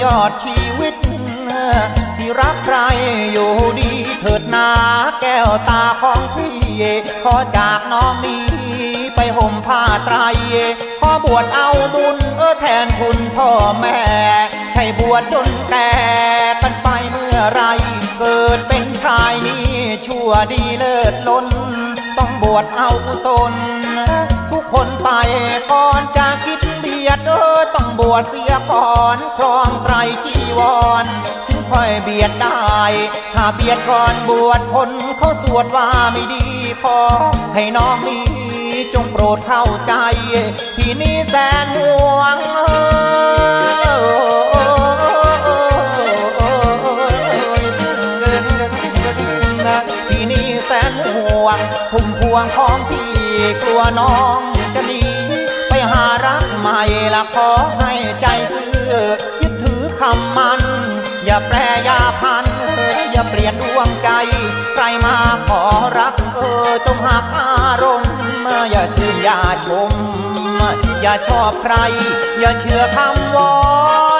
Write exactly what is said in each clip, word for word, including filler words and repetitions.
ยอดชีวิตที่รักใครอยู่ดีเถิดนาแก้วตาของพี่ขอจากน้องนี้ไปห่มผ้าไตรขอบวชเอาบุญเออแทนคุณพ่อแม่ใช่บวชจนแก่กันไปเมื่อไรเกิดเป็นชายนี้ชั่วดีเลิศล้นต้องบวชเอากุศลทุกคนไปก่อนจะคิดเบียดเออต้องบวชเสียก่อนครองไตรจีวรค่อยเบียดได้ถ้าเบียดก่อนบวชคนเขาสวดว่าไม่ดีพอให้น้องนี้จงโปรดเข้าใจพี่นี้แสนห่วงพี่นี้แสนห่วงพุ่มพวงของพี่กลัวน้องจะหนีไปหารักใหม่ละขอให้ใจซื่อยึดถือคำมันอย่าแปรอย่าพันอย่าเปลี่ยนดวงใจใครมาขอรักเออจงหักอารมณ์อย่าชื่นอย่าชมอย่าชอบใครอย่าเชื่อคำวอน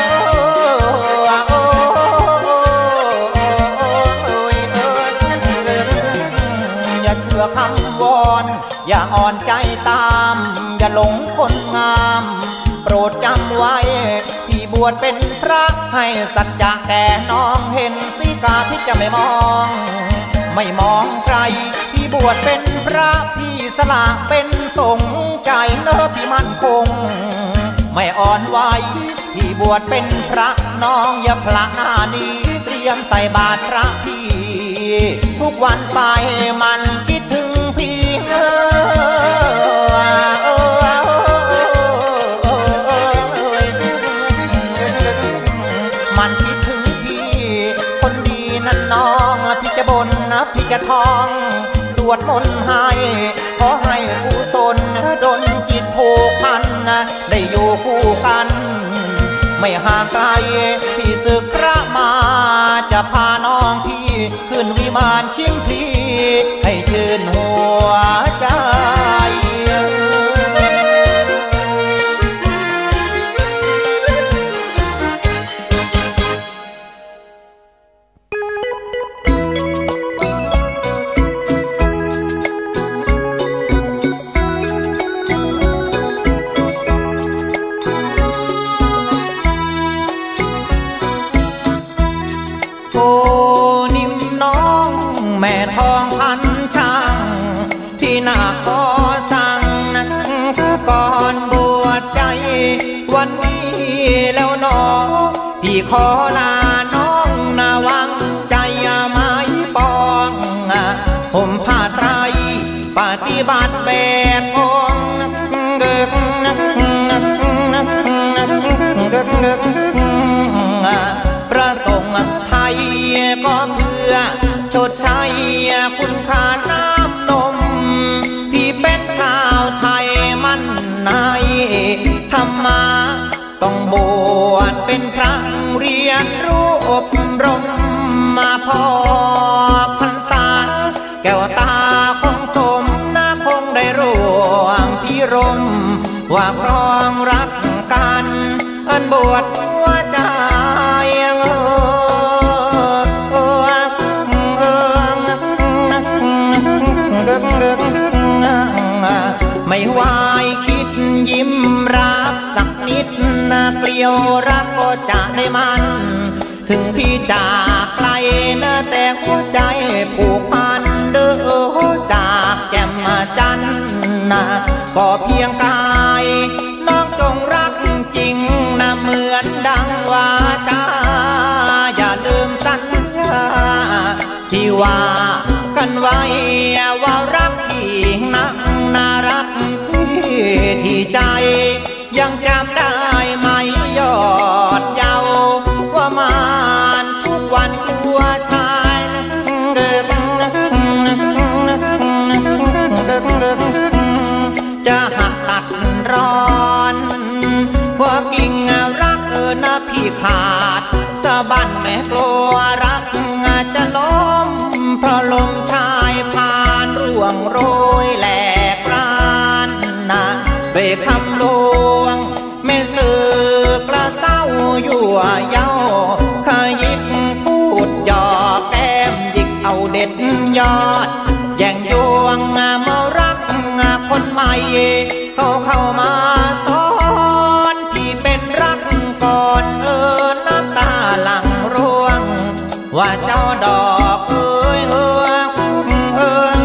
อย่าเชื่อคำวอนอย่าอ่อนใจตามอย่าหลงคนงามโปรดจำไว้พี่บวชเป็นพระให้สัจจะแก่น้องเห็นสีกาพี่จะไม่มองไม่มองใครพี่บวชเป็นพระพี่สละเป็นสงฆ์ใจเนอพี่มั่นคงไม่อ่อนไหวพี่บวชเป็นพระน้องอย่าพละหน้านี้เตรียมใส่บาตรพระพี่ทุกวันไปมันคิดถึงพี่เอมันคิดถึงพี่คนดีนั่นน้องพี่จะบ่นนะพี่จะท้องสวดมนต์ให้ขอให้กุศลดลจิตผูกพันได้อยู่คู่กันไม่ห่างไกลพี่ศึกพระมาจะพาน้องพี่ขึ้นวิมานชิงพลีให้ชื่นหัวใจแม่ทองพันช่างที่หน้าขอสั่งนักก่อนบวชใจวันนี้แล้วน้องพี่ขอลาน้องนาวังใจไม้ปองผมผ้าไตรปฏิบัติแบบองเกิกนักนักนักนักเกิกเกิกประสงค์ไทยก็เพื่อชดใช้คุณค่าน้ำนมพี่เป็นชาวไทยมั่นในธรรมะต้องบวชเป็นพระเรียนรู้อบรมมาพอพรรษาแก้วตาของสมนาคงได้ร่วมพิรมว่าครองรักกันอันบวชหัวใจไม่วายคิดยิ้มรับสักนิดนะเกลียวรักก็จะได้มันถึงพี่จากไกลนะแต่หัวใจผูกพันเด้อจากแจ่มจันทร์นะก็เพียงกายน้องจงรักจริงนะเหมือนดังวาจาอย่าลืมสัญญาที่ว่ากันไว้ว่ารักพี่นักน่ารักที่ใจยังจำได้ไหมยอดเยาว์ว่ามานทุกวันกลัวชายเกิดจะหักตัดร้อนว่ากิ่งรักเออนะพี่ขาดสะบั้นแม่กลัวรักจะล้มเพราะลมชายผ่านร่วงโรยแหลกรานนะด้วยคำลวงแม่สื่อกระเซ้ายั่วด็ดยอดแย่งยวงมารักคนใหม่เขาเข้ามาสอนที่เป็นรักก่อนเอิญน้ำตาหลั่งร่วงว่าเจ้าดอกเอ้ยเอิงเอิง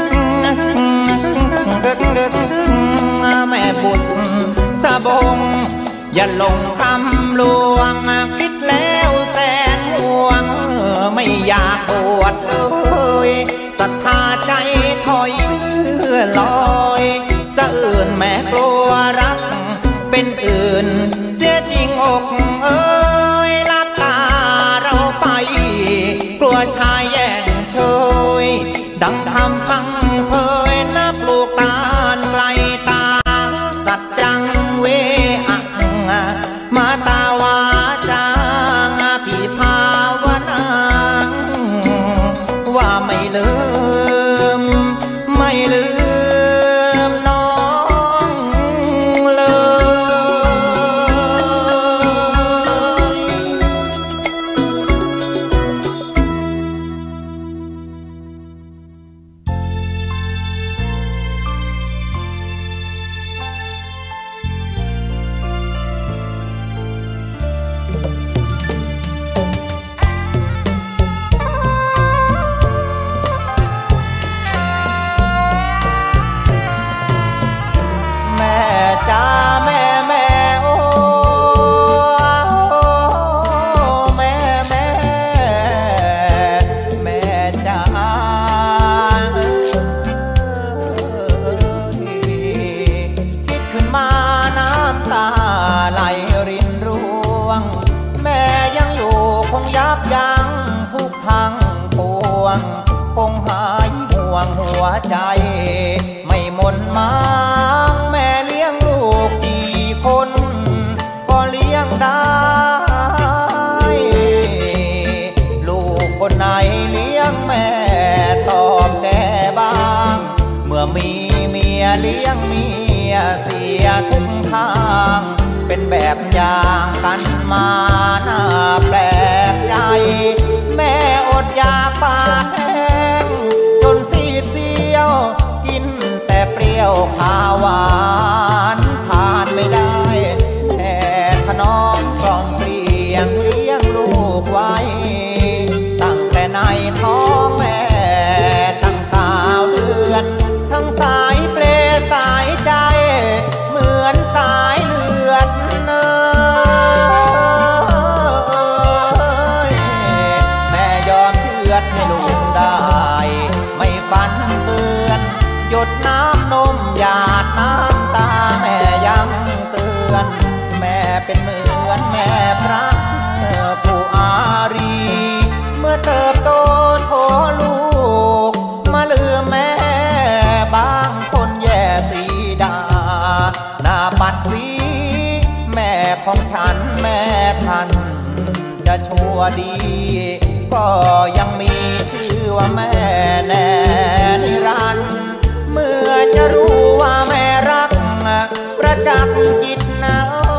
แม่บุตรสะบงอย่าลงคำลวงคิดแล้วแสนห่วงไม่อยากบวชเลยศรัทธาใจถอยเลื่อลอยสะอื่นแม่กลัวรักเป็นอื่นเสียจริงอกเอ้ยลับตาเราไปกลัวชายแย่งเชยดังทำพังเพยนับลูกตาลไกลตาสัจจังเวอังมาตาวาจางพี่ภาวนาว่าไม่ลืมไม่ลืมน้องเลยจ้าแม่แม่โอ้แม่แม่แม่จ้าคิดขึ้นมาน้ำตาไหลรินร่วงแม่ยังอยู่คงยับยั้งทุกทางปวงคงหายห่วงหัวใจไม่หม่นมางแม่เลี้ยงลูกกี่คนก็เลี้ยงได้ลูกคนไหนเลี้ยงแม่ตอบแก่บ้างเมื่อมีเมียเลี้ยงเมียเสียทุกทางเป็นแบบอย่างกันมาน่าแปลกใจแม่อดอยากปากแห้งจนซีดเซียวกินแต่เปรี้ยวข้าวหวานทานไม่ได้แม่ถนอมกล่อมเกลี้ยงเลี้ยงลูกไว้ตั้งแต่ในท้องแม่ตั้งเก้าเดือนทั้งสายเปลสายใจเหมือนสายเลือดเนยแม่ยอมเชือดให้ลูกได้ไม่ฝันเปื้อนหยดน้ำนมหยาดน้ำตาแม่ยังเตือนแม่เป็นเหมือนแม่พระผู้อารีเมื่อเติบโตโทลูกมาลืมแม่บางคนแย่ตีดาหน้าปัดสีแม่ของฉันแม่ท่านจะชั่วดีก็ยังมีชื่อว่าแม่แน่นิรันดร์เมื่อจะรู้ว่าแม่รักประจักษ์จิตนะ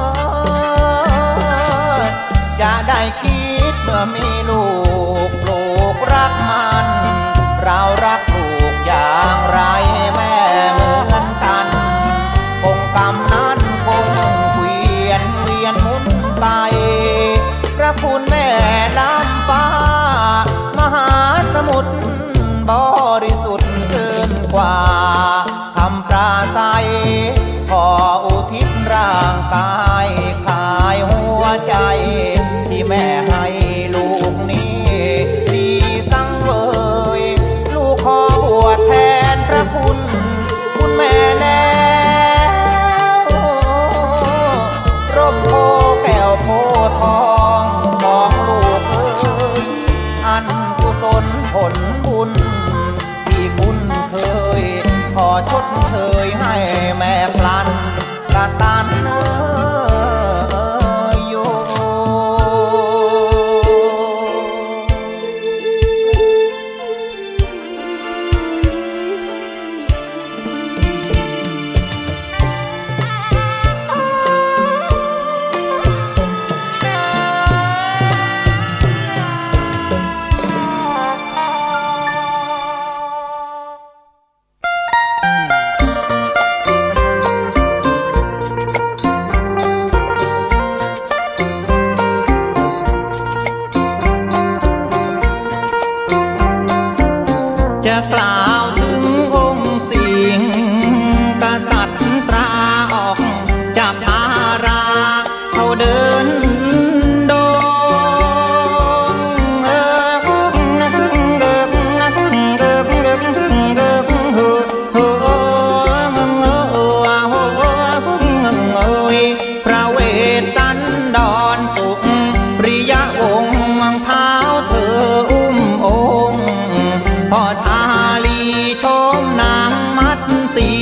จะได้คิดเมื่อมีลูกลูกรักมันเรารักลูกอย่างไรแม่เหมือนกันคงกรรมนั้นคงเวียนเวียนหมุนไปพระคุณแม่ล้ำฟ้ามหาสมุทรบริสุทธิ์เกินกว่าคำปราศัยขออุทิศร่างกายขายหัวใจที่แม่ให้ลูกนี้ดีสังเวยลูกขอบวชแทนพระคุณคุณแม่แล้วร่มโพแก้วโพทองของลูกเอ้ยอันกุศลผลบุญที่คุณเคยขอชดเชยให้แม่พลันกตัญญู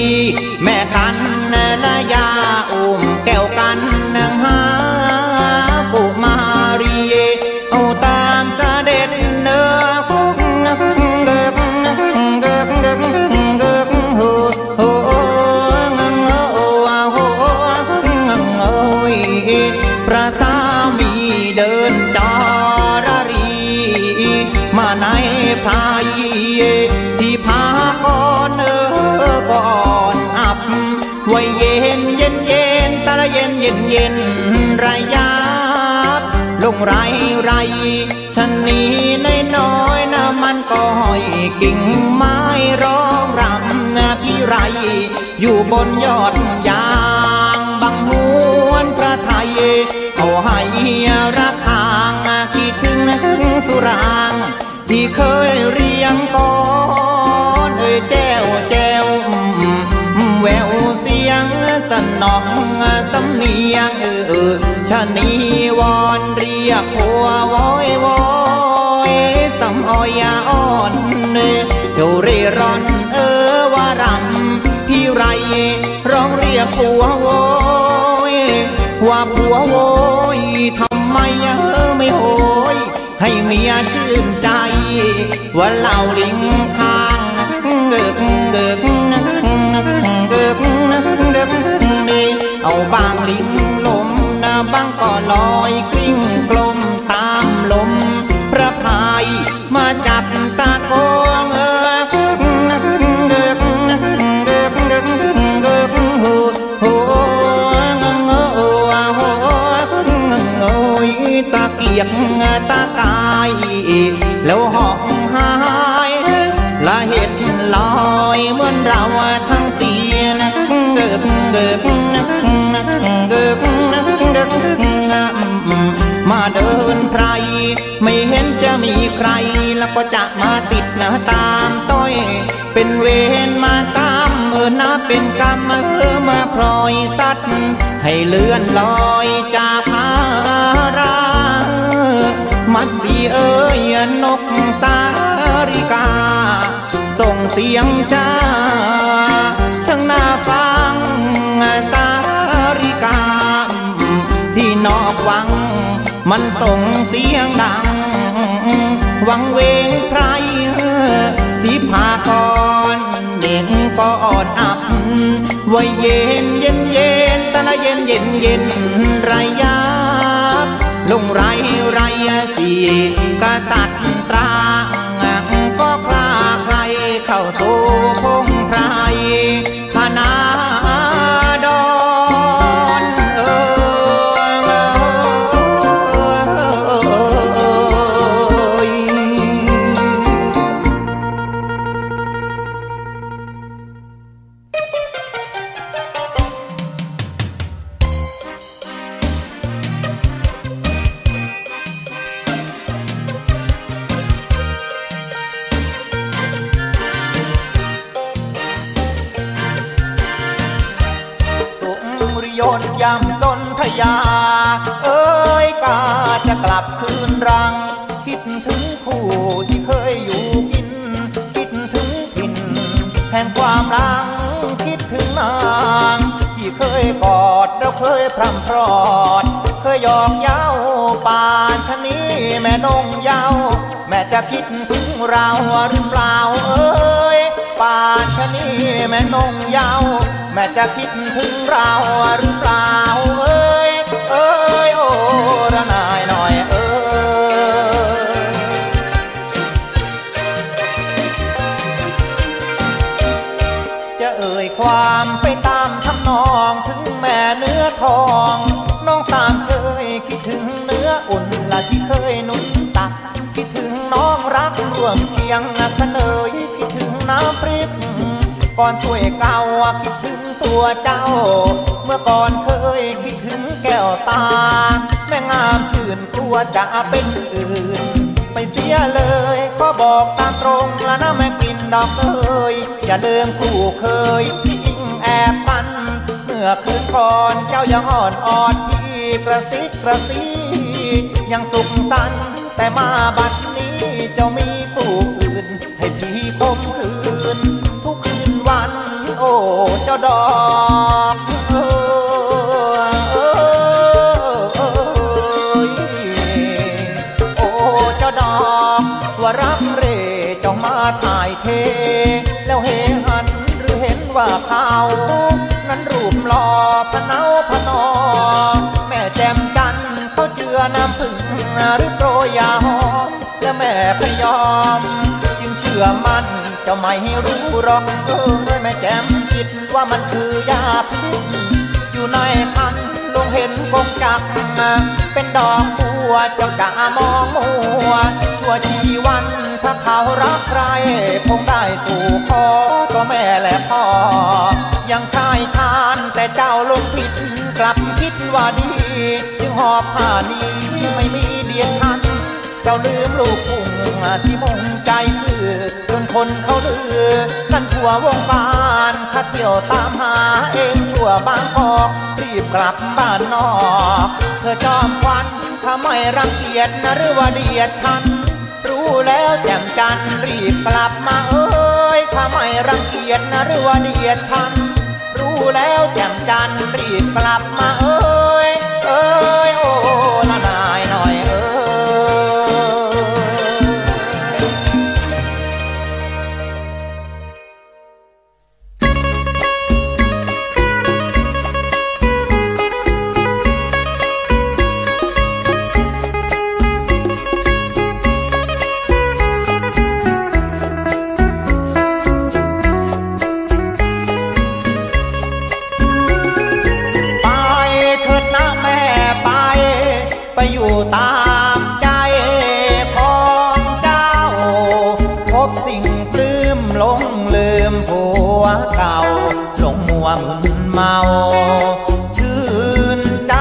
แม่กันและยาอุ้มแก้วกันนังหาปุมารีเอาตามเสด็จเนื้อคุกเกิกเกิกเกิกเกิกโหโหงังโอ้โหงังโอ้ยพระสามีเดินจอระรีมาในพายที่พาก่อนเออก่อนอับไว้เย็นเย็นเย็นตะละเย็นเย็นเย็นไรยาบลงไรไรฉันนี้น้อยน้อยนะมันก็ห้อยกิ่งไม้ร้องรำนะพี่ไรอยู่บนยอดยางบังหวนพระไทยเอาให้รักทางคิดถึงสุรางที่เคยเรียงก่อนเอ้ยแจ้วแจ้วแววเสียงสนองสำเนียงเออชะนีวอนเรียกผัววอยวอยสำอ้อยอ่อนเจ้าเร่ร่อนเออว่ารำพี่ไรร้องเรียกผัววอยว่าผัววอยทำไมเออไม่โหยให้เมียชื่นใจว่าเหล่าลิงข้างเกิกเกิกเกิกเกิกนี่เอาบางลิงลมนะบางก็ลอยกลิ้งกลมตามลมพระพายมาจับตาโกงเออเกิกเกิกเกิกเกิกโหโหงังโอ้โหงังโอ้ยตาเกียกตากายแล้วหอกหายละเห็ดลอยเหมือนเราทั้งสี่นะเกิบเกิบเกิบเกิบมาเดินไพรไม่เห็นจะมีใครแล้วก็จะมาติดนะตามต้อยเป็นเวรมาตามเออนะเป็นกรรมเออมาพลอยสัตว์ให้เลื่อนลอยจากพารามัดสีเอ้ยนกสาริกาส่งเสียงจ้าช่างน่าฟังสาริกาที่นอกวังมันส่งเสียงดังวังเวงไพรที่พากรเด่นก็อ่อนอับไว้เย็นเย็นเย็นตะละเย็นเย็นเย็นไรยาบลงไรไรสีกษัตริย์ตราก็คลาใครเข้าสู่พงไพรพนาดอนเออยำจนทยาเอ้ยกาจะกลับคืนรังคิดถึงคู่ที่เคยอยู่กินคิดถึงถิ่นแห่งความรังคิดถึงนางที่เคยกอดเราเคยพร่ำพรอดเคยหยอกเย้าป่านชะนี้แม่นงเย้าแม่จะคิดถึงเราหรือเปล่าเอ้ยป่านชะนี้แม่นงเย้าแม่จะคิดถึงเราหรือเปล่าเอ้ยเอ้ยโอ้ระนายหน่อยเอ้ยจะเอ่ยความไปตามทำนองถึงแม่เนื้อทองน้องสามเชยคิดถึงเนื้ออุ่นละที่เคยนุ่นตักคิดถึงน้องรักร่วมเคียงขะเนยคิดถึงน้ำพริกก่อนถ้วยเก่าคิดถึงตัวเจ้าเมื่อก่อนเคยคิดถึงแก้วตาแม่งามชื่นกลัวจะเป็นอื่นไม่เสียเลยก็บอกตามตรงแล้วนะแม่กลิ่นดอกเอ้ยอย่าลืมคู่เคยที่อิงแอบปันเมื่อคืนก่อนเจ้ายังอ่อนอ่อนพี่กระซิกกระซียังสุขสันต์แต่มาบัดนี้เจ้ามีคู่อื่นให้พี่คมคืนทุกคืนวันโอ้เฮหันหรือเห็นว่าเขานั้นรูปหล่อพะเนาพะนอแม่แจ่มจันเขาเจือน้ำผึ้งหรือโปรยยาหอมและแม่พยอมจึงเชื่อมันเจ้าไม่รู้หรอกเออแม่แจ่มคิดว่ามันคือยาพิษอยู่ในคันลงเห็นคงจักเป็นดอกบัวเจ้าจะมองมัวชั่วชีวันถ้าเขารักใครคงได้สู่ขอก็แม่และพ่อยังชายชานแต่เจ้าลงผิดกลับคิดว่าดีจึงหอบผ้านี้ไม่มีเดียนทันเจ้าลืมลูกพุ่งที่มุ่งใจซื่อจนคนเขาลือกันทั่ววงบ้านข้าเที่ยวตามหาเองทั่วบางกอกรีบกลับบ้านนอกเธอจอมควันถ้าไม่รังเกียจนะหรือว่าเดียดฉันรู้แล้วแจ่มจันรีบกลับมาเอ้ยถ้าไม่รังเกียจนะหรือว่าเดียดฉันรู้แล้วแจ่มจันรีบกลับมาเอ้ยเอ้ยโอ้ละนายหน่อยเอ้ไปอยู่ตามใจของเจ้าพบสิ่งปลื้มหลงลืมผัวเก่าหลงมัวมึนเมาชื่นใจ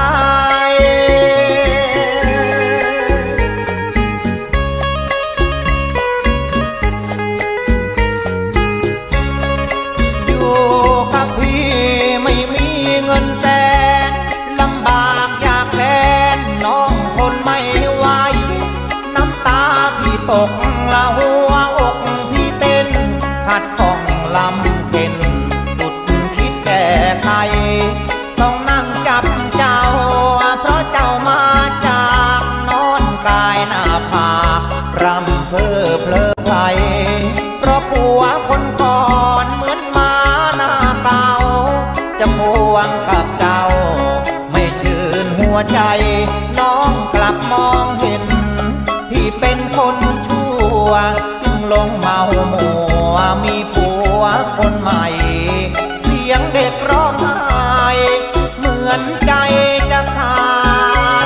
อยู่กับพี่ไม่มีเงินแสนลำบากอยากแค้นน้องทนไม่ไหวน้ำตาพี่ตกละหัวอกพี่เต้นขัดข้องลำเข็นสุดคิดแก้ไขต้องนั่งจับเจ้าเพราะเจ้ามาจากนอนกายหน้าผากรำเพ้อเพลอไพลเพราะผัวคนก่อนเหมือนมาหน้าเก่าจะพวงกับเจ้าไม่ชื่นหัวใจน้องกลับมองเห็นที่เป็นคนชั่วจึงลงเมามัวมีผัวคนใหม่เสียงเด็กร้องไห้เหมือนใจจะขาด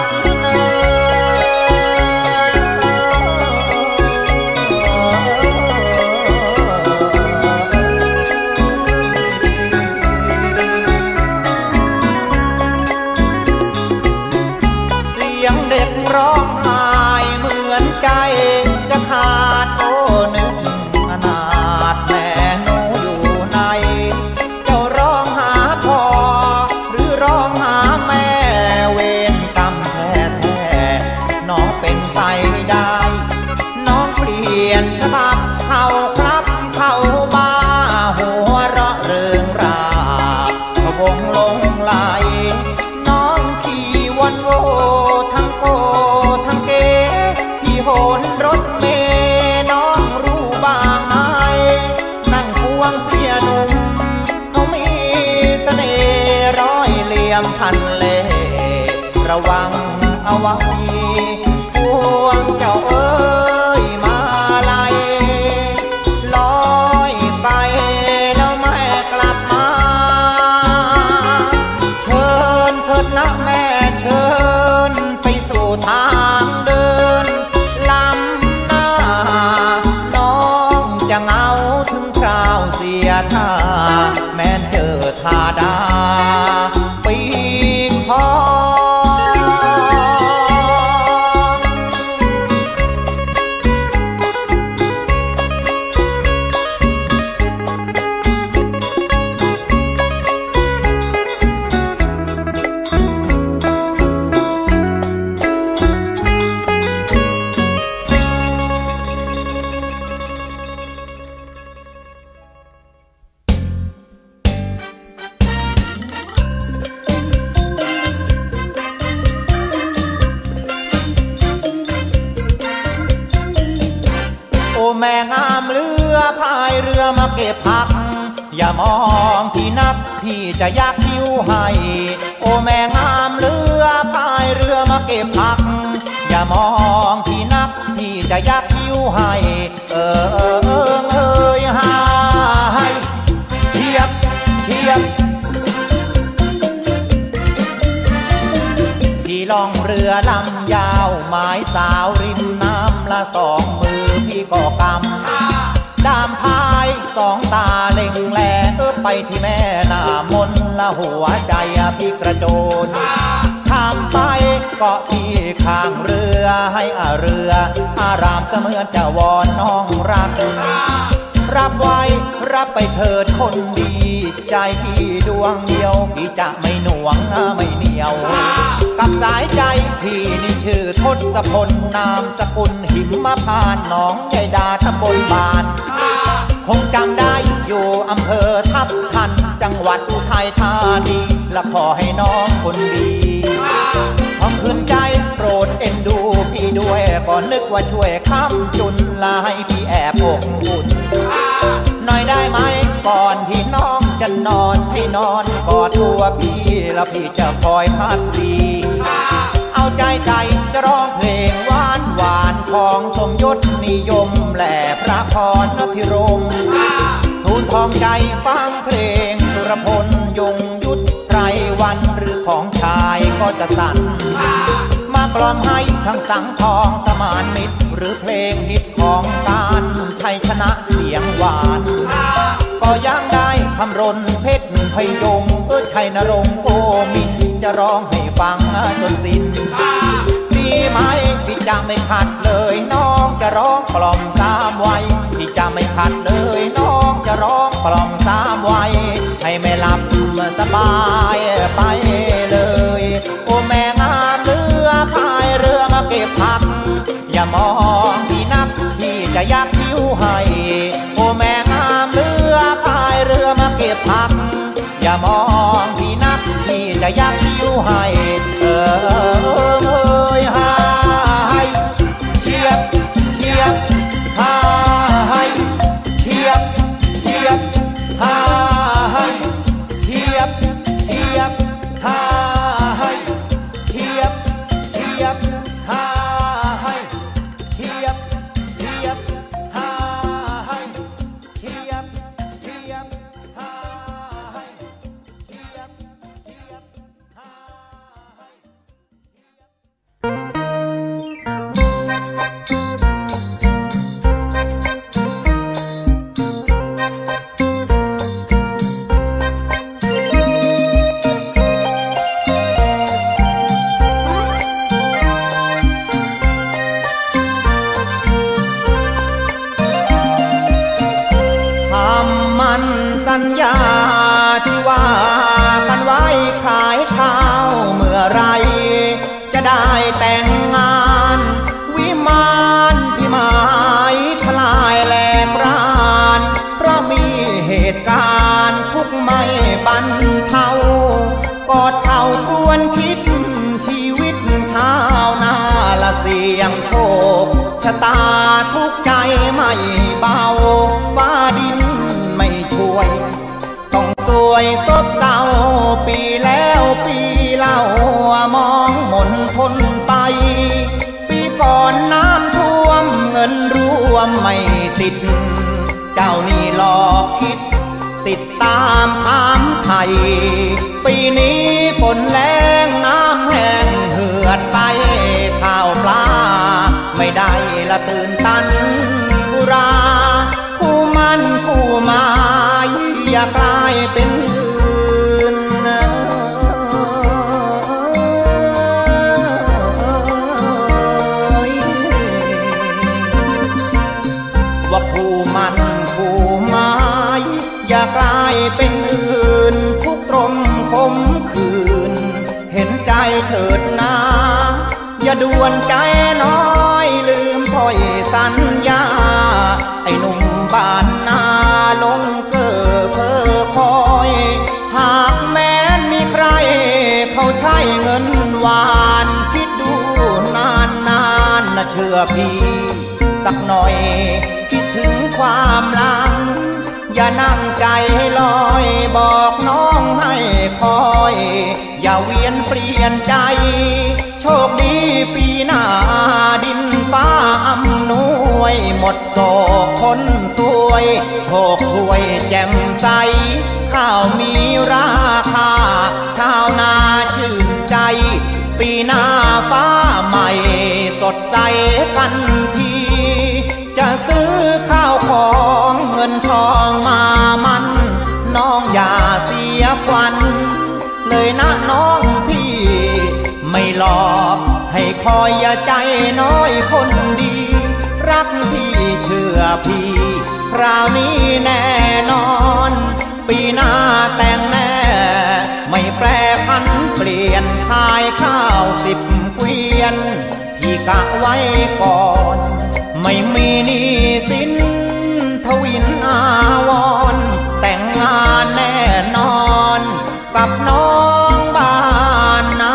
เสียงเด็กร้องไห้เหมือนใจจะขาดโอ้นึกอนาถแม่หนูอยู่ไหนเจ้าร้องหาพ่อหรือร้องหาแม่เวรกรรมแท้แท้น้องเป็นไปได้น้องเปลี่ยนฉบับเขาครับเขาบ้าหัวเราะเริงราพะวงลงไหลน้องขี่วันโวทั้งโกทั้งเก๋พี่โหนรถเมน้องรู้บ้างไหมนั่งควงเสียหนุ่มเขามีเสน่ห์ร้อยเหลี่ยมพันเล่ระวังเอาไว้พวงเจ้าเอ้ยมาลัยลอยไปแล้วไม่กลับมาเชิญเถิดนะแม่เชิญไปสู่ทางเดินลำหน้าน้องจะเหงาถึงคราวเสียท่าแม้นเจอทาดาปีกทองเก็บผักอย่ามองพี่นักพี่จะยักคิ้วให้โอ้แม่งามเรือพายเรือมาเก็บผักอย่ามองพี่นักพี่จะยักคิ้วให้เออเออเออเอยหายเทียบเทียบพี่ล่องเรือลำยาวไม้สาวริมน้ำละสองมือพี่ก็กำดามพายสองตาเล็งแลเออไปที่แม่หน้ามนละหัวใจพี่กระโจนข้ามไปเกาะที่ข้างเรือให้อาเรืออารามเสมือนจะวอนน้องรักรับไว้รับไปเถิดคนดีใจพี่ดวงเดียวพี่จะไม่หน่วงไม่เหนียวกับสายใจพี่นี่ชื่อทศพลนามสกุลหิมพานต์หนองใหญ่ดาตำบลบานคงจำได้อยู่อำเภอทับทันจังหวัดอุทัยธานีและขอให้น้องคนดีพอคืนใจโปรดเอ็นดูพี่ด้วยก่อนนึกว่าช่วยค้ำจุนลาให้พี่แอบอกอุ่นหน่อยได้ไหมก่อนที่น้องจะนอนให้นอนกอดตัวพี่แล้วพี่จะคอยพักดีเอาใจใจจะร้องเพลงหวานหวานของสมยศนิยมแหล่พระพรพิรมทูลทองใจฟังเพลงสุรพลยงยุทธไพรวันหรือของชายก็จะสั่นมากล่อมให้ทั้งสังทองสมานมิตรหรือเพลงฮิตของการชัยชนะเสียงหวานก็ยังได้คำรนเพชรพยงเออชัยนรงค์โกมินจะร้องให้ฟังจนสิ้นดีไหมพี่จะไม่ขัดเลยน้องจะร้องกล่อมสามไว้พี่จะไม่ขัดเลยน้องจะร้องกล่อมสามไว้ให้ไม่หลับสบายไปเลยโอ้แม่งามเรือพายเรือมาเก็บผักอย่ามองพี่นักพี่จะยักคิ้วให้โอ้แม่งามเรือพายเรือมาเก็บผักอย่ามองพี่นักพี่จะยักคิ้วให้เออเออเอยหายเทียบเทียบหายเทียบเทียบหายเทียบเทียบหายเทียบเทียบหายเทียบเทียบหายเทียบเทียบหายเทียบเทียบหายสัญญาที่ว่ากันไว้ขายข้าวเมื่อไรจะได้แต่งงานวิมานที่หมายทลายแหลกรานเพราะมีเหตุการณ์ทุกไม่บรรเทากอดเข่าควรคิดชีวิตชาวนาละเสี่ยงโชคชะตาทุกใจไม่เบาฟ้าดินไม่ช่วยต้องสวยซบเศร้าปีแล้วปีเล่ามองหม่นทนไปปีก่อนน้ำท่วมเงินรวมไม่ติดเจ้านี่หลอกคิดติดตามถามไทยปีนี้ฝนแล้งน้ำแห้งเหือดไปข้าวปลาไม่ได้ละตื่นตันบุราคู่มันคู่หมายอย่ากลายเป็นอื่นว่าคู่มันคู่หมายอย่ากลายเป็นอื่นทุกตรมคมคืนเห็นใจเถิดนาอย่าด่วนใจน้อยลืมถ้อยสัญญาไอ้หนุ่มบ้านนาลงเก้อเพ้อคอยหากแม้นมีใครเขาใช้เงินหวานคิดดูนานนานนะเชื่อพี่สักหน่อยคิดถึงความหลังอย่านั่งใจลอยบอกน้องให้คอยอย่าเวียนเปลี่ยนใจโชคดีปีหน้าดินฟ้าอำนวยหมดโศกคนสวยโชคถวยแจ่มใสข้าวมีราคาชาวนาชื่นใจปีหน้าฟ้าใหม่สดใสกันทีจะซื้อข้าวของเงินทองมามันน้องอย่าเสียควันเลยนะน้องพี่ไม่หลอกให้คอยอย่าใจน้อยคนดีรักพี่เชื่อพี่คราวนี้แน่นอนปีหน้าแต่งแน่ไม่แปรพันเปลี่ยนขายข้าวสิบเกวียนพี่กะไว้ก่อนไม่มีหนี้สินทวินอาวรแต่งงานแน่นอนกับน้องบ้านนา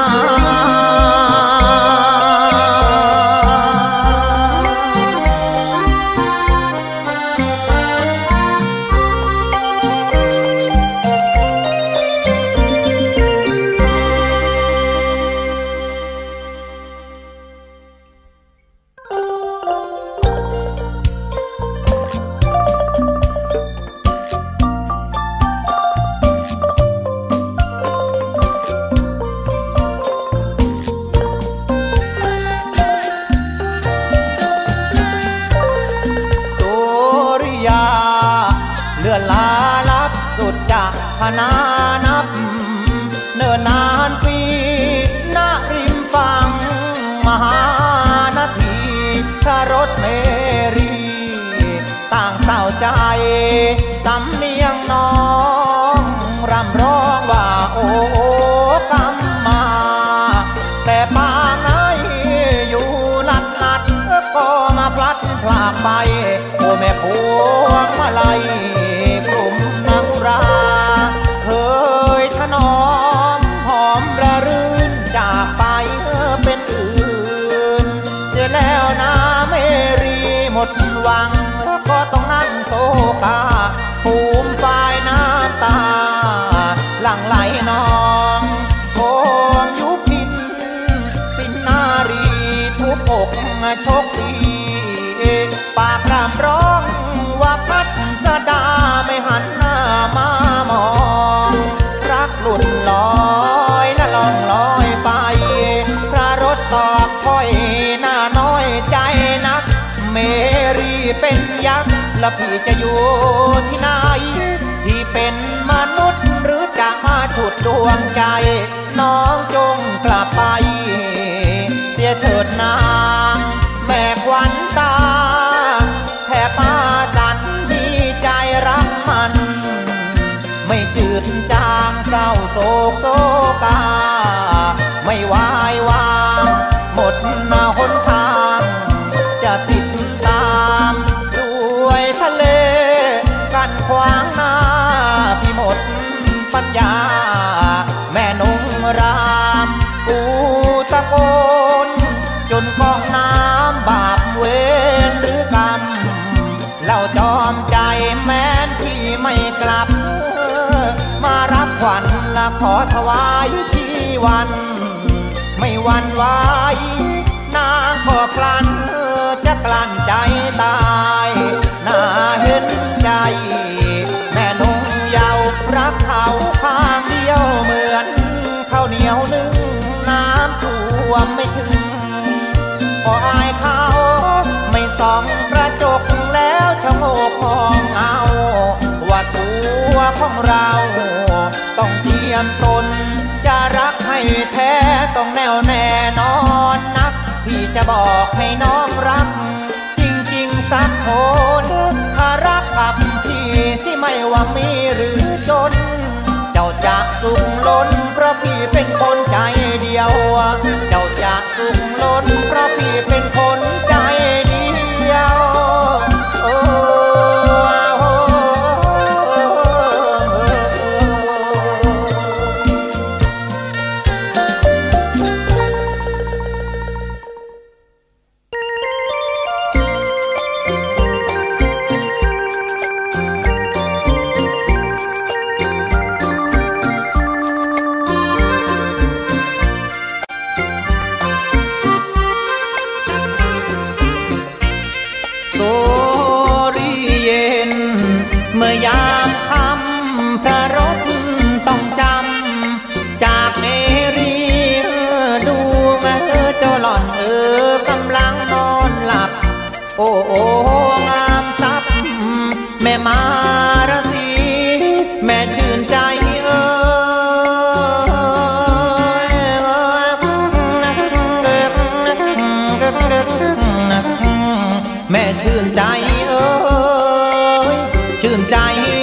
พนานับเนิ่นนานปีณริมฝั่งมหานาทีพระรถเมรีต่างเศร้าใจสำเนียงน้องรำร้องว่าโอ้กำมาแต่ปางไหนอยู่ลัดลัดก็มาพลัดพลากไปโอ้แม่พวงมาลัยกลุ่มนักราเคยถนอมหอมระรื่นจากไปเป็นอื่นเสียแล้วนะเมรีหมดหวังก็ต้องนั่งโศกาภูมิฝ่ายน้ำตาหลั่งไหลนองชมยุพินสินนารีทุบอกโชคดีปากรำร้องว่าพัดสดาไม่หันหน้ามามองรักหลุดลอยและล่องลอยไปพระรถตอกค่อยหน้าน้อยใจนักเมรีเป็นยักษ์แล้วพี่จะอยู่ที่ไหนพี่เป็นมนุษย์หรือจะมาฉุดดวงใจน้องจงกลับไปเสียเถิดนางแม่ควันตาแทบมาสั่นมีใจรักมันไม่จืดจางเศร้าโศกโศกาไม่วายวางหมดหน้าหนทางจะติดตามด้วยทะเลกันขวางหน้าพี่หมดปัญญาแม่นงรามกูตะโกนจนกองน้ำบาปเวรหรือกรรมเราจอมใจแม้นพี่ไม่กลับมารับขวัญและขอถวายชีวันไม่หวั่นไหวนางขอพลันจะกลั้นใจตายน่าเห็นใจแม่นงเยาว์รักเขาข้างเดียวเหมือนข้าวเหนียวนึ่งน้ำท่วมไม่ถึงพออายเขาไม่ส่องกระจกแล้วชะโงกมองเอาว่าตัวของเราต้องเตรียมตนจะรักให้แท้ต้องแน่วแน่นอนนักพี่จะบอกให้น้องรักจริงๆสักคนถ้ารักกับพี่สิไม่ว่ามีหรือจนเจ้าจะสุขล้นเพราะพี่เป็นคนใจเดียวเจ้าจะสุขล้นเพราะพี่เป็นคนใจเดียวโอ้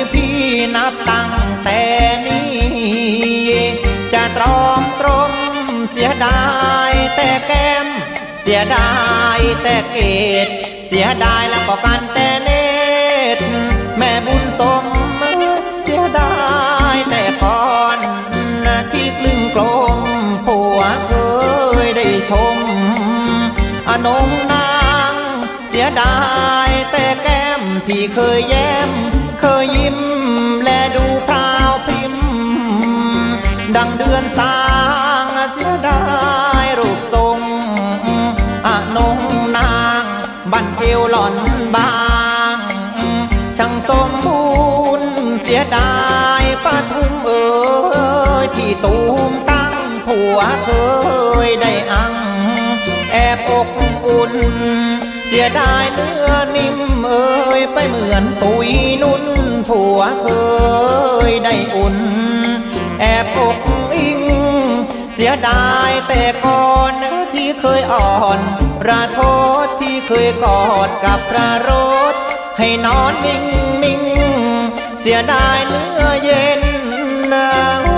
พี่นับตั้งแต่นี้จะตรอมตรมเสียดายแต่แก้มเสียดายแต่เกศเสียดายแล้วก็กันแต่เนตรแม่บุญสมเสียดายแต่ก่อนที่กลึงกลมผัวเคยได้ชมอนงนางเสียดายแต่แก้มที่เคยแย้มเคยยิ้มและดูพราวพริมดังเดือนสางเสียดายรูปทรงอนงนางบันเอวหล่อนบางช่างสมบูรณ์เสียดายปะทุมเอ๋ยที่ตูมตั้งผัวเคยได้อังแอบอกอุ่นเสียดายเนื้อนิ่มเอ๋ยไปเหมือนตุยนุ่นผัวเคยได้อุ่นแอบอกอิงเสียดายแต่ก่อนที่เคยอ่อนระโทษที่เคยกอดกับพระรถให้นอนนิ่งนิ่งเสียดายเนื้อเย็นนะ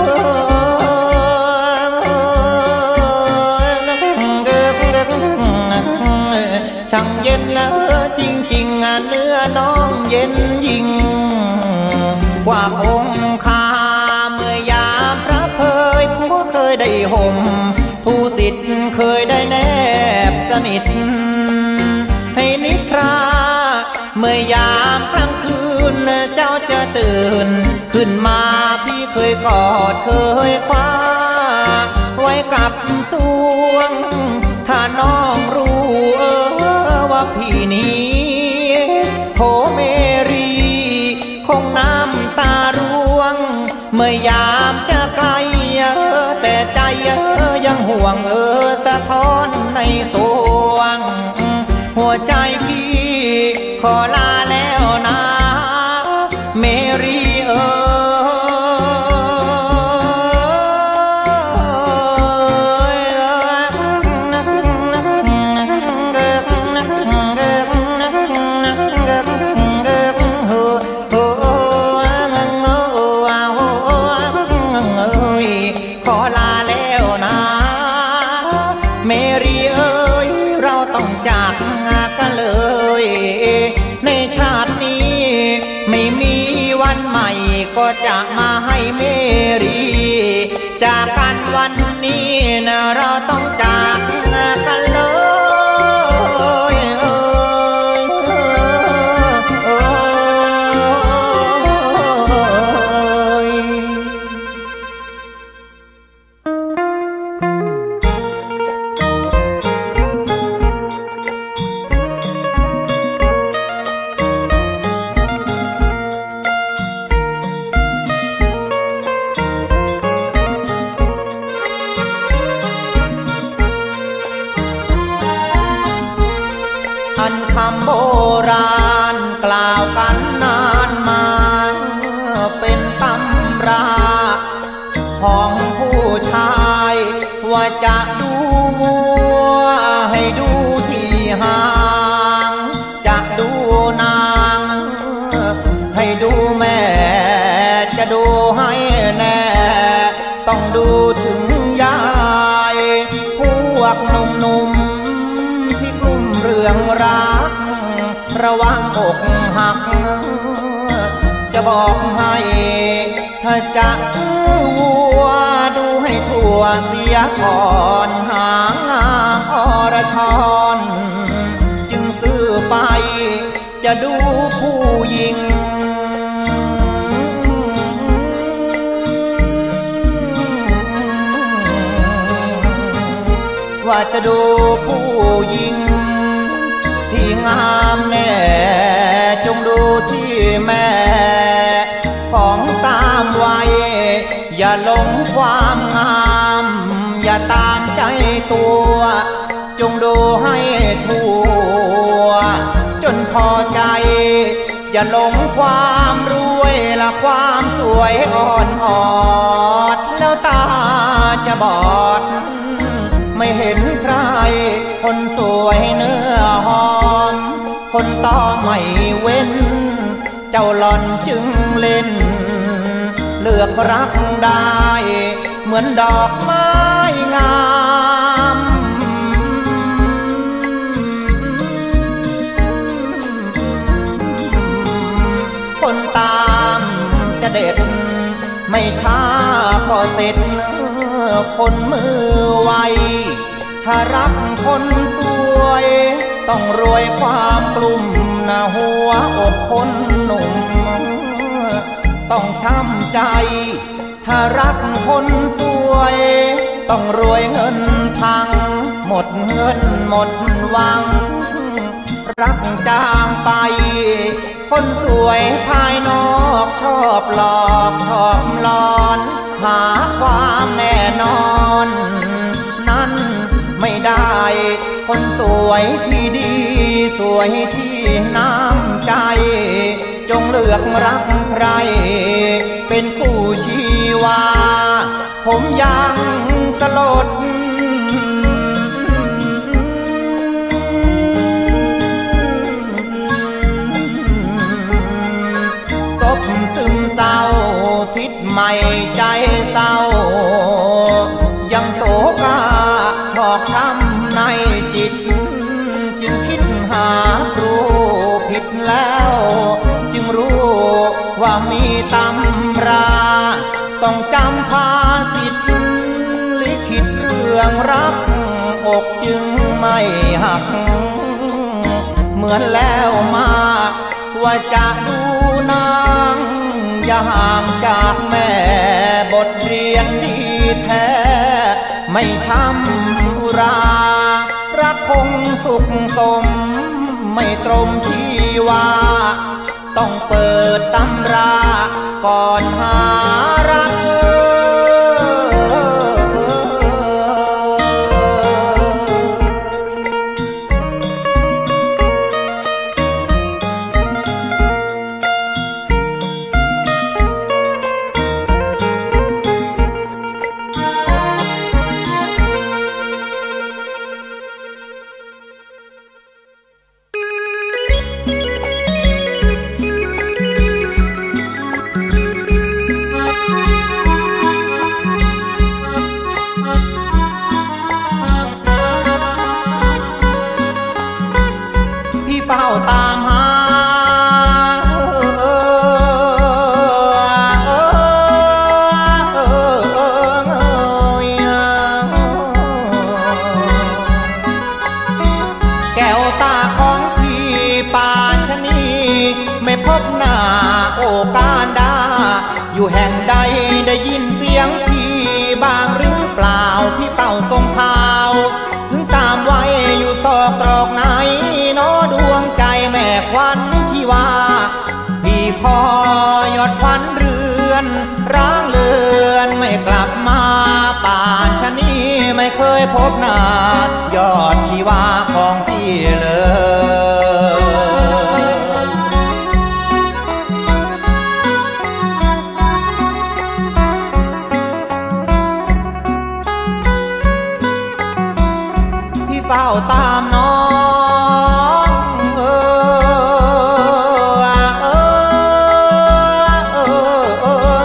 ช่างเย็นนะจริงๆเนื้อน้องเย็นยิ่งกว่าคงคาเมื่อยามพระเคยผู้เคยได้ห่มผู้สิทธิ์เคยได้แนบสนิทให้นิทราเมื่อยามกลางคืนเจ้าจะตื่นขึ้นมาพี่เคยกอดเคยคว้าไว้กับสวงถ้าน้องรู้เออว่าพี่นี้โทเมรีคงน้ำตาร่วงเมื่อยามจะไกลแต่ใจยังห่วงเออสะท้อนในสวงหัวใจพี่ขอลาแล้วนะเมรีเออก็จะมาให้เมรีจากกันวันนี้นะเราต้องจากกันเลยเอ้ยเอ้ยคำโบราณกล่าวกันนานมาเป็นตำราของผู้ชายว่าจะดูวัวให้ดูที่หางจะดูนางให้ดูแม่จะดูให้แน่ต้องดูถึงยายพวกหนุ่มๆที่กลุ่มเรื่องรักระวังอกหักจะบอกให้ถ้าจะซื้อวัวดูให้ทั่วเสียก่อนหางอรชรจึงซื้อไปจะดูผู้หญิงว่าจะดูผู้หญิงที่งามแน่จงดูที่แม่ของสามวัยอย่าหลงความงามอย่าตามใจตัวจงดูให้ทั่วจนพอใจอย่าหลงความรวยและความสวยอ่อนออดแล้วตาจะบอดไม่เห็นใครคนสวยเนื้อหอมคนต่อไม่เว้นเจ้าหล่อนจึงเล่นเลือกรักได้เหมือนดอกไม้งามคนตามจะเด็ดไม่ช้าพอเสร็จคนมือไวถ้ารักคนสวยต้องรวยความกลุ่มนะหัวอกคนหนุ่มต้องช้ำใจถ้ารักคนสวยต้องรวยเงินทั้งหมดเงินหมดหวังรักจางไปคนสวยภายนอกชอบหลอกชอบหลอนหาความแน่นอนนั้นไม่ได้คนสวยที่ดีสวยที่น้ำใจจงเลือกรักใครเป็นคู่ชีวาผมยังสลดศพซึมเศร้าทิศใหม่ใจเศร้ายังโศกาชอกช้ำในจิตจึงคิดหาครูผิดแล้วจึงรู้ว่ามีตำราต้องจำภาสิทธิ์ลิขิตเรื่องรักอกจึงไม่หักเหมือนแล้วมาว่าจะดูนางอย่าห่างจากแม่บทเรียนดีแท้ไม่ช้ำอุรารักคงสุขสมไม่ตรมชีวาต้องเปิดตำราก่อนหารักเฝ้าตามหาแก้วตาของพี่ปานชะนีไม่พบหน้าโอกาสดาอยู่แห่งใดได้ยินเสียงพี่บ้างหรือเปล่าพี่เฝ้าทรงข่าวถึงสามไว้อยู่ซอกตรอกไหนน้อดวงใจแม่ควันชีวาพี่คอยอดควันเรือนร้างเลือนไม่กลับมาป่านชะนีไม่เคยพบหน้ายอดชีวาของพี่เลยพี่เฝ้าตามน้องเออเออเออเอ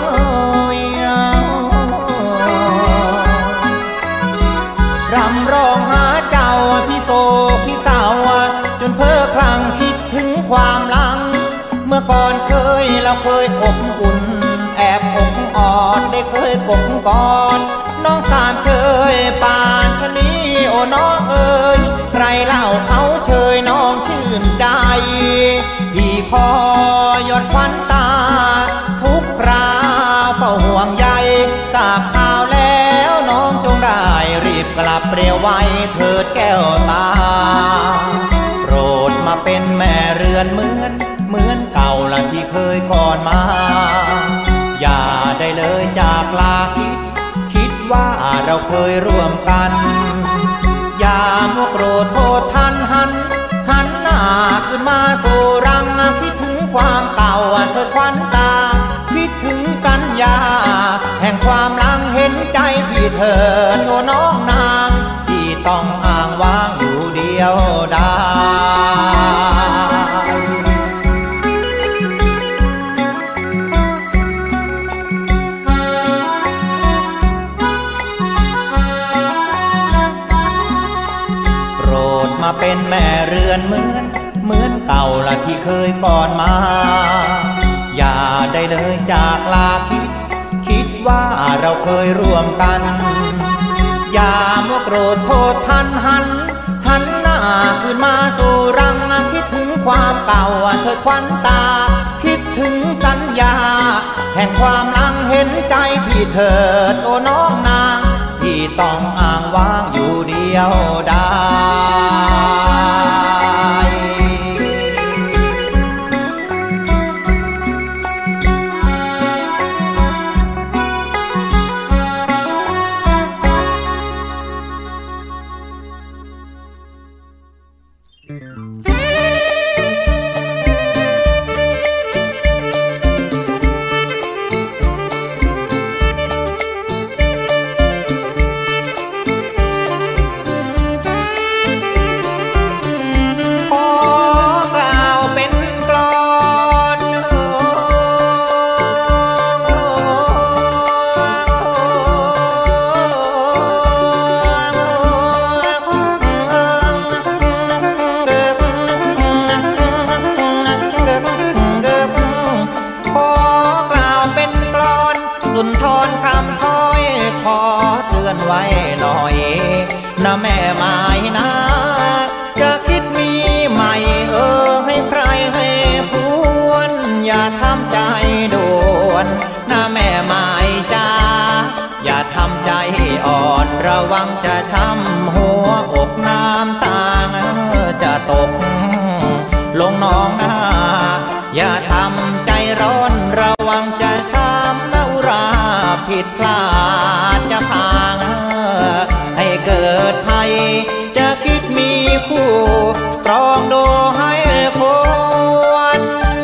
อรำร้องหาเจ้าพี่โศกพี่เศร้าจนเพ้อคลั่งคิดถึงความหลังเมื่อก่อนเคยเราเคยอบอุ่นแอบอกออดได้เคยกบกอดน้องสามเชยปานชะนีโอ้น้องเอ๋ยใครเล่าเขาเชยน้องชื่นใจพี่คอยอดควันตาทุกคราเฝ้าห่วงใยทราบข่าวแล้วน้องจงได้รีบกลับเร็วไวเถิดแก้วตาโปรดมาเป็นแม่เรือนเหมือนเหมือนเก่าละที่เคยก่อนมาอย่าได้เลยจากลาคิดคิดว่าเราเคยร่วมกันอย่ามัวโกรธโทษทันหันหันหน้าขึ้นมาสู่รังคิดถึงความเก่าเธอควันตาคิดถึงสัญญาแห่งความหลังเห็นใจพี่เถิดโอ้น้องนางที่ต้องอ้างว้างอยู่เดียวดายเป็นแม่เรือนเหมือนเหมือนเก่าละที่เคยก่อนมาอย่าได้เลยจากลาคิดคิดว่าเราเคยร่วมกันอย่ามัวโกรธโทษทันหันหันหน้าขึ้นมาสู่รังคิดถึงความเก่าเธอควันตาคิดถึงสัญญาแห่งความลังเห็นใจพี่เถิดโอ้น้องนางพี่ต้องอ้างว้างอยู่เดียวดายไว้หน่อยนะแม่ไม้นะจะคิดมีใหม่เออให้ใครให้พวนอย่าทำใจด่วนนะแม่ไม้จ้าอย่าทำใจอ่อนระวังจะช้ำหัวอกน้ำตาจะตกลงน้องนาอย่าทำใจร้อนระวังจะช้ำน้ำราผิดพลาดจะพางให้เกิดภัยจะคิดมีคู่ตรองดูให้ควร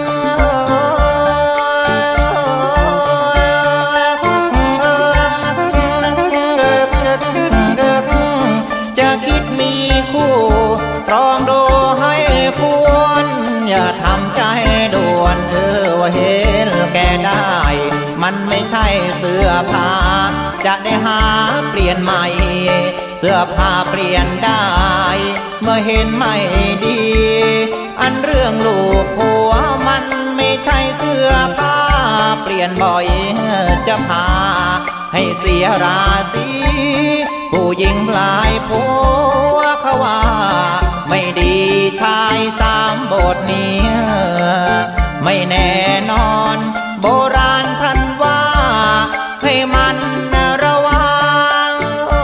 จะคิดมีคู่ตรองดูให้ควรอย่าทำใจด่วนเออว่าเห็นแก่ได้มันไม่ใช่เสื้อผ้าจะได้หาเปลี่ยนใหม่เสื้อผ้าเปลี่ยนได้เมื่อเห็นไม่ดีอันเรื่องลูกผัวมันไม่ใช่เสื้อผ้าเปลี่ยนบ่อยจะพาให้เสียราศีผู้หญิงหลายผัวเขาว่าไม่ดีชายสามบทนี้ไม่แน่นอนโบราณท่านว่าให้มันระวัง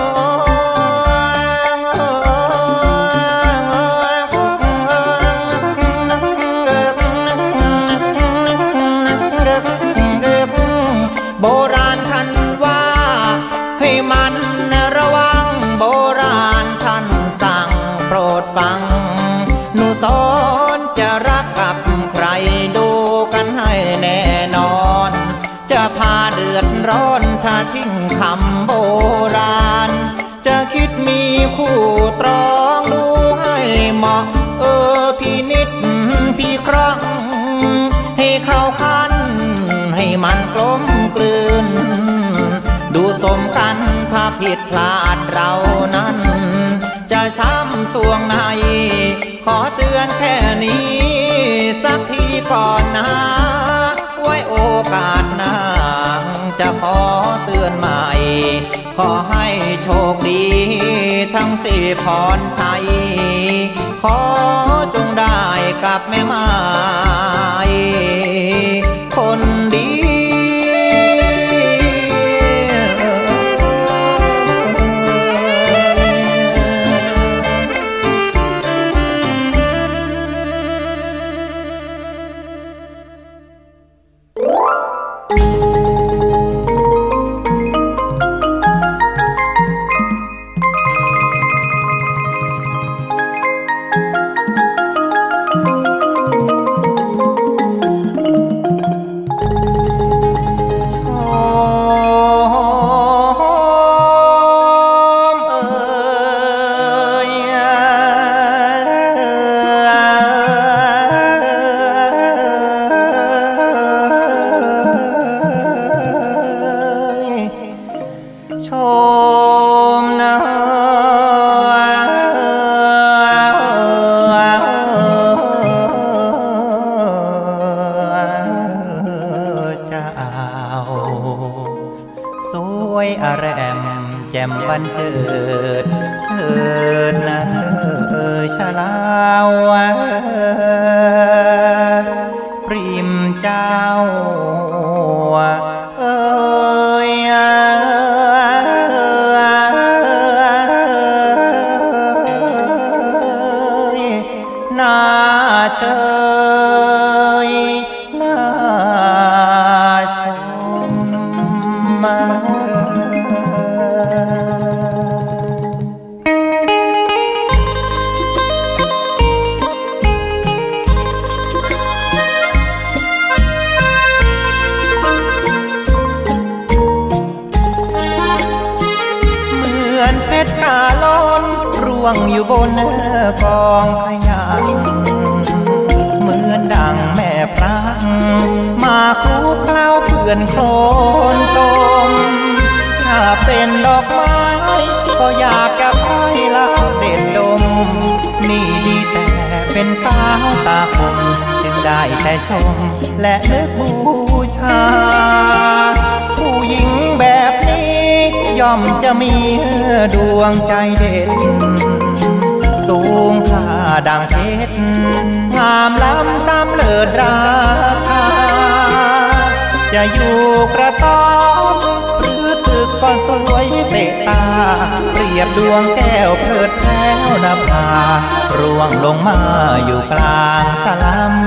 โบราณท่านว่าให้มันระวังโบราณท่านสั่งโปรดฟังหนูสอนจะรักกับใครดูกันให้แน่นอนจะพาเดือดร้อนถ้าทิ้งคำโบราณจะคิดมีคู่ตรองดูให้เหมาะเออพี่นิดพี่ครั้งให้เข้าคันให้มันกลมกลืนดูสมกันถ้าผิดพลาดเรานั้นจะช้ำสวงในขอเตือนแค่นี้สักทีก่อนนะไว้โอกาสหน้าจะขอเตือนใหม่ขอให้โชคดีทั้งสี่พรชัยขอจงได้กับแม่ไม้คนดีสวยอแรมแจ่มบันเจิดเชิดนะเออชะลาวปริมเจ้าเอ้ยน่าเชยน่าชมมาเพชรกาล้นร่วงอยู่บนกองขยะเหมือนดังแม่พระมาคู่เคล้าเพื่อนโคลนตมถ้าเป็นดอกไม้ก็อยากจะไปละเด็ดดมนี่ดีแต่เป็นสาวตาคมจึงได้แต่ชมและนึกบูชาผู้หญิงแบบนี้ย่อมจะมีดวงใจเด็ดสูงค่าดังเพชรงามล้ำซ้ำเลิศราคาจะอยู่กระต๊อบหรือตึกก็สวยเตะตาเปรียบดวงแก้วเพลิดแพ้วนภาร่วงลงมาอยู่กลางสลัม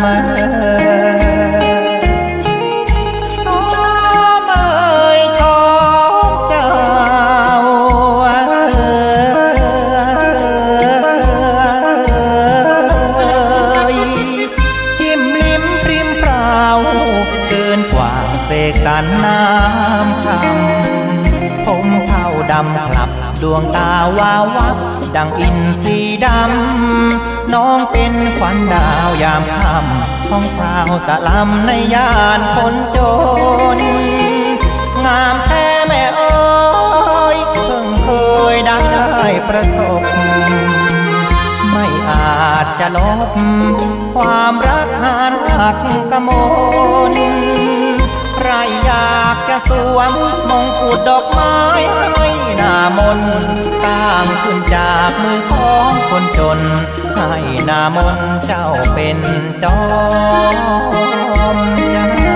กันน้ำคำผมเท่าดำคลับดวงตาวาววับดังอินทรีดำน้องเป็นขวัญดาวยามค่ำของชาวสลัมในย่านคนจนงามแท้แม่เอ้ยเพิ่งเคยได้ประสบไม่อาจจะลบความรักหานหักกมลใครอยากจะสวมมงกุฎดอกไม้ให้หน้ามนสร้างขึ้นจากมือของคนจนให้หน้ามนเจ้าเป็นจอมใจ